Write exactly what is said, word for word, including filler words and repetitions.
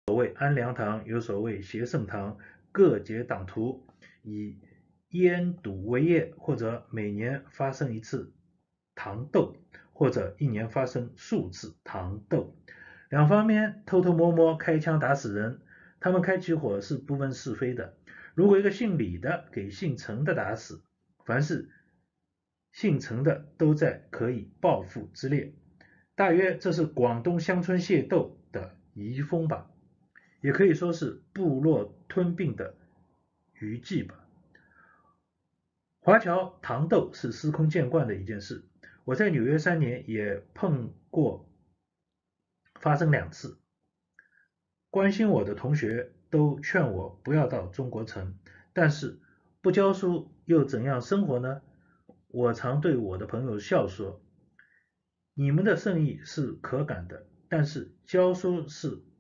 所谓安良堂，有所谓协圣堂，各结党徒，以烟赌为业，或者每年发生一次堂斗，或者一年发生数次堂斗。两方面偷偷摸摸开枪打死人，他们开起火是不分是非的。如果一个姓李的给姓陈的打死，凡是姓陈的都在可以报复之列。大约这是广东乡村械斗的遗风吧，也可以说是部落吞并的余迹吧。华侨堂斗是司空见惯的一件事，我在纽约三年也碰过发生两次。关心我的同学都劝我不要到中国城，但是不教书又怎样生活呢？我常对我的朋友笑说，你们的圣意是可感的，但是教书是